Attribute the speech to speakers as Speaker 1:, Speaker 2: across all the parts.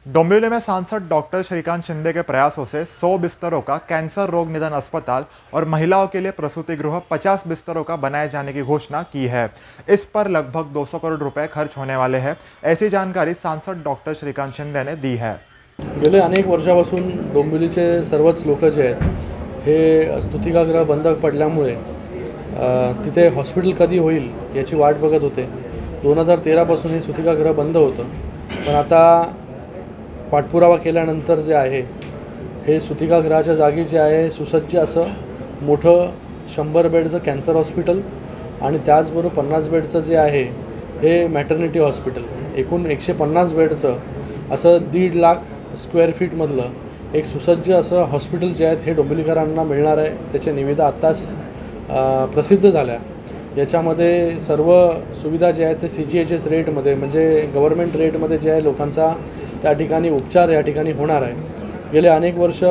Speaker 1: डोंबिवली में सांसद डॉक्टर श्रीकांत शिंदे के प्रयासों से 100 बिस्तरों का कैंसर रोग निदान अस्पताल और महिलाओं के लिए प्रसूति गृह 50 बिस्तरों का बनाए जाने की घोषणा की है। इस पर लगभग 200 करोड़ रुपए खर्च होने वाले हैं। ऐसी जानकारी सांसद डॉक्टर श्रीकांत शिंदे ने दी है।
Speaker 2: गेले अनेक वर्षापासून डोंबिवलीचे सर्वच लोक जे आहेत हे स्तुतिकागृह बंद पडल्यामुळे तिथे हॉस्पिटल कधी होईल याची वाट बघत होते। 2013 पासून हे स्तुतिकागृह बंद होतं, पण आता पाठपुरावा केल्यानंतर जे आहे हे स्तुतिकागृहाच्या जागी जे आहे सुसज्ज असं मोठं 100 बेडचं कॅन्सर हॉस्पिटल आणि त्याचबरोबर 50 बेडचं जे आहे हे मॅटर्निटी हॉस्पिटल, एकूण 150 बेडचं असं 1.5 लाख स्क्वेअर फीटमधलं एक सुसज्ज असं हॉस्पिटल जे आहेत हे डोंबिवलीकरांना मिळणार आहे। त्याच्या निविदा आत्ताच प्रसिद्ध झाल्या। याच्यामध्ये सर्व सुविधा जे आहेत ते CGHS रेटमध्ये म्हणजे गव्हर्नमेंट रेटमध्ये जे आहे लोकांचा त्या ठिकाणी उपचार या ठिकाणी होणार आहे। गेले अनेक वर्ष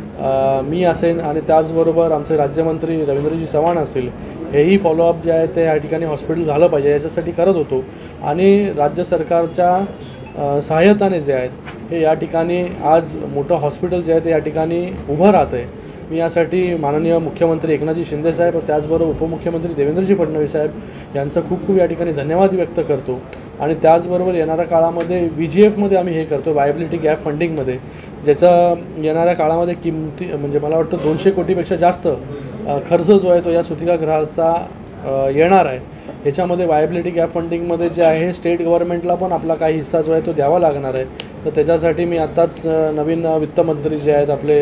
Speaker 2: मी असेन आणि त्याचबरोबर आमचे राज्यमंत्री रवींद्रजी चव्हाण असतील हेही फॉलोअप जे आहे ते या ठिकाणी हॉस्पिटल झालं पाहिजे याच्यासाठी करत होतो आणि राज्य सरकारच्या सहाय्यताने जे आहेत हे या ठिकाणी आज मोठं हॉस्पिटल जे आहे ते या ठिकाणी उभं राहतं आहे। मी यासाठी माननीय मुख्यमंत्री एकनाथजी शिंदे साहेब त्याचबरोबर उपमुख्यमंत्री देवेंद्रजी फडणवीस साहेब यांचं खूप खूप या ठिकाणी धन्यवाद व्यक्त करतो आणि त्याचबरोबर येणाऱ्या काळामध्ये VGFमध्ये आम्ही हे करतो वायबिलिटी गॅप फंडिंगमध्ये, ज्याचा येणाऱ्या काळामध्ये किमती म्हणजे मला वाटतं 200 कोटीपेक्षा जास्त खर्च जो आहे तो या स्तुतिकागृहाचा येणार आहे। ह्याच्यामध्ये वायबिलिटी गॅप फंडिंगमध्ये जे आहे स्टेट गव्हर्नमेंटला पण आपला काही हिस्सा जो आहे तो द्यावा लागणार आहे। तर त्याच्यासाठी मी आत्ताच नवीन वित्तमंत्री जे आहेत आपले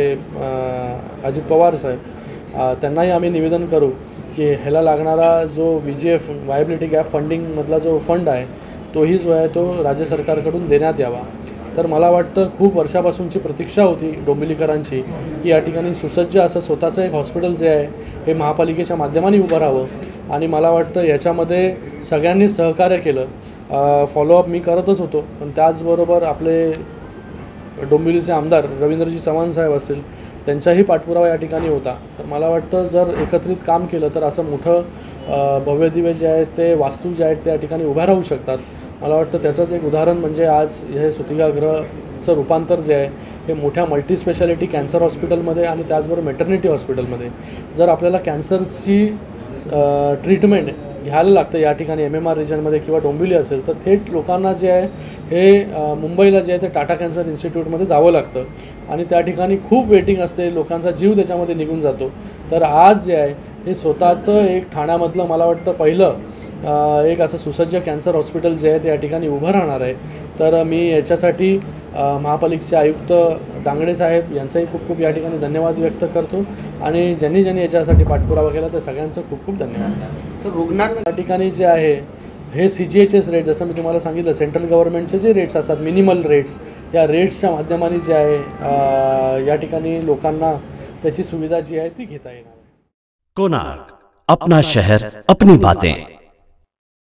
Speaker 2: अजित पवार साहेब त्यांनाही आम्ही निवेदन करू की ह्याला लागणारा जो VGF वायबिलिटी गॅप फंडिंगमधला जो फंड आहे तोही जो आहे तो राज्य सरकारकडून देण्यात यावा। तर मला वाटतं खूप वर्षापासूनची प्रतीक्षा होती डोंबिवलीकरांची की या ठिकाणी सुसज्ज असं स्वतःचं एक हॉस्पिटल जे आहे हे महापालिकेच्या माध्यमाने उभं राहावं आणि मला वाटतं याच्यामध्ये सगळ्यांनी सहकार्य केलं। फॉलोअप मी करतच होतो, पण त्याचबरोबर आपले डोंबिवलीचे आमदार रवींद्रजी चव्हाण साहेब असतील त्यांचाही पाठपुरावा या ठिकाणी होता। तर मला वाटतं जर एकत्रित काम केलं तर असं मोठं भव्यदिव्य जे आहे ते वास्तू जे आहेत त्या ठिकाणी उभ्या राहू शकतात। मला वाटतं त्याचंच एक उदाहरण म्हणजे आज हे स्तुतिकागृहाचं रूपांतर जे आहे हे मोठ्या मल्टीस्पेशालिटी कॅन्सर हॉस्पिटलमध्ये आणि त्याचबरोबर मॅटर्निटी हॉस्पिटलमध्ये जर आपल्याला कॅन्सरची ट्रीटमेंट घ्यायला लागतं या ठिकाणी MMR रिजनमध्ये किंवा डोंबिवली असेल तर थेट लोकांना जे आहे हे मुंबईला जे आहे ते टाटा कॅन्सर इन्स्टिट्यूटमध्ये जावं लागतं आणि त्या ठिकाणी खूप वेटिंग असते, लोकांचा जीव त्याच्यामध्ये निघून जातो। तर आज जे आहे हे स्वतःचं एक ठाण्यामधलं मला वाटतं पहिलं एक असं सुसज्ज कॅन्सर हॉस्पिटल जे आहे ते या ठिकाणी उभं राहणार आहे। तर मी याच्यासाठी महापालिकेचे आयुक्त दांगडे साहेब यांचाही खूप खूप या ठिकाणी धन्यवाद व्यक्त करतो आणि ज्यांनी याच्यासाठी पाठपुरावा केला त्या सगळ्यांचं खूप खूप धन्यवाद।
Speaker 3: सर, रुग्णांना
Speaker 2: या ठिकाणी जे आहे हे CGHS रेट जसं मी तुम्हाला सांगितलं सेंट्रल गव्हर्नमेंटचे जे रेट्स असतात मिनिमल रेट्स, या रेट्सच्या माध्यमाने जे आहे या ठिकाणी लोकांना त्याची सुविधा जी आहे ती घेता येणार आहे।
Speaker 4: कोणार्क, अपना शहर अपनी बातें।